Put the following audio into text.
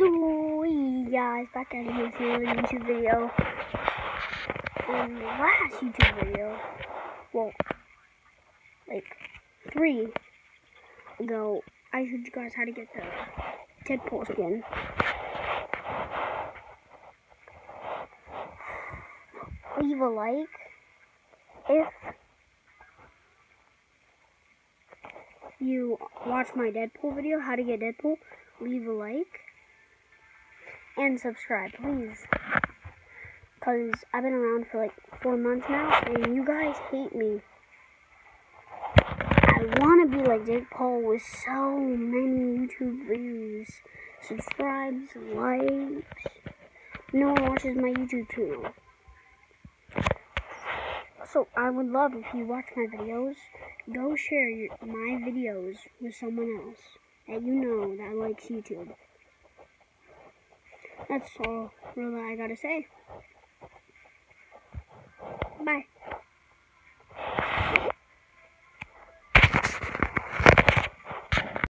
So yeah, it's back at it with a YouTube video. In the last YouTube video, well, like 3 ago, I showed you guys how to get the Deadpool skin. Leave a like if you watch my Deadpool video, how to get Deadpool. Leave a like and subscribe, please. Because I've been around for like 4 months now, and you guys hate me. I want to be like Jake Paul with so many YouTube views, subscribes, likes. No one watches my YouTube channel. So I would love if you watch my videos, go share my videos with someone else that you know that likes YouTube. That's all really I gotta say. Bye.